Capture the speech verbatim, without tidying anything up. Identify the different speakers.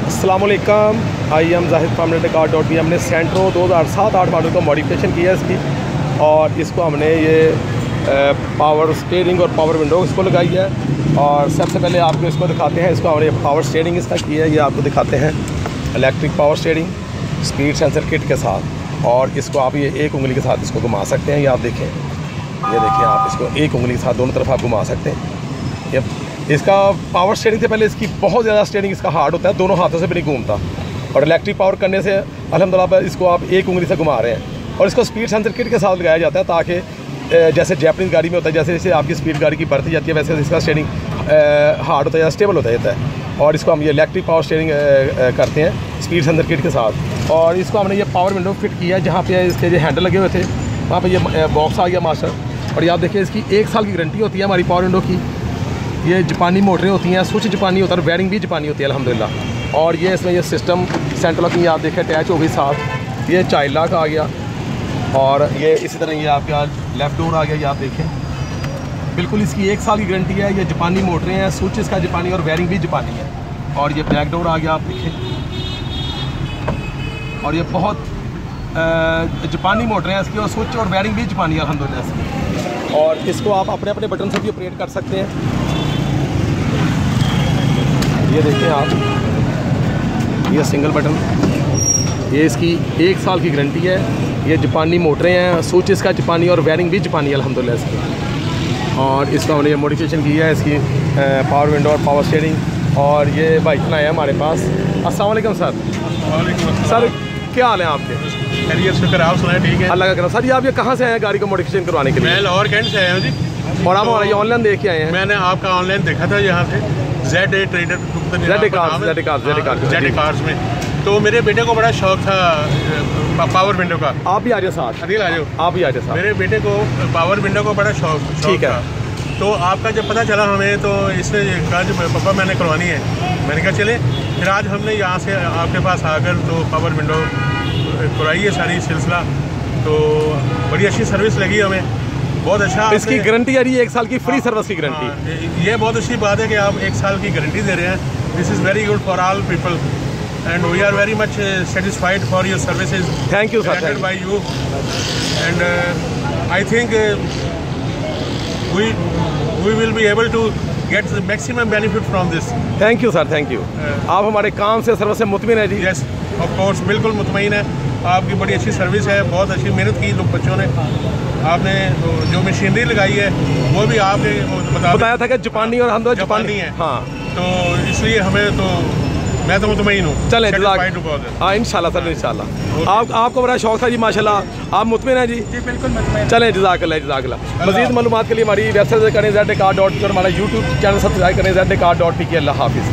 Speaker 1: अस्सलामुअलैकुम, I am Zahid from car dot B. हमने Santro दो हज़ार सात आठ मॉडल को मॉडिफिकेशन किया है इसकी, और इसको हमने ये पावर स्टीयरिंग और पावर विंडो इसको लगाई है। और सबसे पहले आपको इसको दिखाते हैं, इसको हमने पावर स्टीयरिंग इसका की है, ये आपको दिखाते हैं। Electric power steering speed sensor kit के साथ, और इसको आप ये एक उंगली के साथ इसको घुमा सकते हैं। ये आप देखें, ये देखिए आप इसको एक उंगली के साथ दोनों तरफ आप घुमा सकते हैं। ये इसका पावर स्टीयरिंग से पहले इसकी बहुत ज़्यादा स्टीयरिंग इसका हार्ड होता है, दोनों हाथों से भी नहीं घूमता। और इलेक्ट्रिक पावर करने से अल्हम्दुलिल्लाह इसको आप एक उंगली से घुमा रहे हैं। और इसको स्पीड सेंसर किट के साथ लगाया जाता है, ताकि जैसे जैपनीज़ गाड़ी में होता है, जैसे जैसे आपकी स्पीड गाड़ी की बढ़ती जाती है वैसे इसका स्टीयरिंग हार्ड होता है या स्टेबल होता जाता है। और इसको हम ये इलेक्ट्रिक पावर स्टीयरिंग करते हैं स्पीड सेंसर किट के साथ। और इसको हमने ये पावर विंडो फिट किया है, जहाँ पे इसके जो हैंडल लगे हुए थे वहाँ पे ये बॉक्स आ गया मास्टर। और ये आप देखिए, इसकी एक साल की गारंटी होती है हमारी पावर विंडो की। ये जापानी मोटरें होती हैं, स्विच जापानी होता है, वायरिंग भी जापानी होती है अल्हम्दुलिल्लाह। और ये इसमें ये सिस्टम सेंट्रल लॉकिंग आप देखें अटैच हो गई साथ। ये चाइल्ड लॉक आ गया, और ये इसी तरह ये आपका लेफ़्ट डोर आ गया, ये आप देखें। बिल्कुल इसकी एक साल की गारंटी है। ये जापानी मोटरें हैं, स्विच इसका जापानी और वायरिंग भी जापानी है। और ये बैक डोर आ गया, आप देखें। और ये बहुत जापानी मोटरें हैं इसकी, और स्विच और वायरिंग भी जापानी है अल्हम्दुलिल्लाह इसकी। और इसको आप अपने अपने बटन से भी ऑपरेट कर सकते हैं। ये देखें आप, ये सिंगल बटन, ये इसकी एक साल की गारंटी है। ये जापानी मोटरें हैं, स्विच इसका जापानी और वायरिंग भी जापानी है अल्हम्दुलिल्लाह इसकी। और इसका हमने ये मॉडिफिकेशन की है, इसकी पावर विंडो और पावर स्टीयरिंग। और ये बाइक है हमारे पास। अस्सलाम वालेकुम सर।
Speaker 2: वालेकुम
Speaker 1: सर, क्या हाल है आपके?
Speaker 2: खैरियत शुक्र, आप सुनाए? ठीक है,
Speaker 1: अल्लाह का करम। सर, ये आप ये कहाँ से आए हैं गाड़ी को मॉडिफिकेशन करवाने के लिए?
Speaker 2: मैं लाहौर कैंट से आया हूँ जी।
Speaker 1: और आप हमारा ये ऑनलाइन देख के आए हैं?
Speaker 2: मैंने आपका ऑनलाइन देखा था यहाँ से, Z A trader
Speaker 1: Z cars Z cars Z cars
Speaker 2: Z cars में। तो मेरे बेटे को बड़ा शौक था पावर विंडो का।
Speaker 1: आप भी आ जाए साथ।
Speaker 2: अदिल आ जाओ,
Speaker 1: आप भी आ जाए साथ।
Speaker 2: मेरे बेटे को पावर विंडो को बड़ा शौक
Speaker 1: ठीक है।
Speaker 2: तो आपका जब पता चला हमें, तो इससे कहा जो पापा मैंने करवानी है, मैंने कहा चले। फिर आज हमने यहाँ से आपके पास आकर तो पावर विंडो करवाई है सारी सिलसिला। तो बड़ी अच्छी सर्विस लगी हमें, बहुत अच्छा।
Speaker 1: इसकी गारंटी आ रही है एक साल की फ्री सर्विस की गारंटी।
Speaker 2: ये बहुत अच्छी बात है कि आप एक साल की गारंटी दे रहे हैं। This is very good for all people, and we are very much satisfied for your services.
Speaker 1: Thank you sir,
Speaker 2: bye you. And I think we we will be able to get the maximum benefit from this.
Speaker 1: Thank you sir, thank you. आप हमारे काम से service से मुतमिन है जी?
Speaker 2: Yes, of course, बिल्कुल मुतमईन है। आपकी बड़ी अच्छी सर्विस है, बहुत अच्छी मेहनत की लोग बच्चों ने। आपने जो मशीनरी लगाई है वो भी आपने बता
Speaker 1: बताया था कि जापानी और हम दो
Speaker 2: जापानी है।
Speaker 1: हाँ,
Speaker 2: तो इसलिए हमें तो मैं तो मुतमईन हूँ।
Speaker 1: चले हाँ, इंशाल्लाह सर, इंशाल्लाह। आप आपको बड़ा शौक था जी, माशाल्लाह। आप मुतमिन हैं जी?
Speaker 2: जी बिल्कुल मुतमईन।
Speaker 1: चलें, जज़ाकल्लाह जज़ाकल्लाह। मज़ीद मालूमात के लिए हमारी वेबसाइट करें जेड कार डॉट पी और हमारा यूट्यूब चैनल सब्सक्राइब करें जेड कार डॉट पी की। अल्लाह हाफिज़।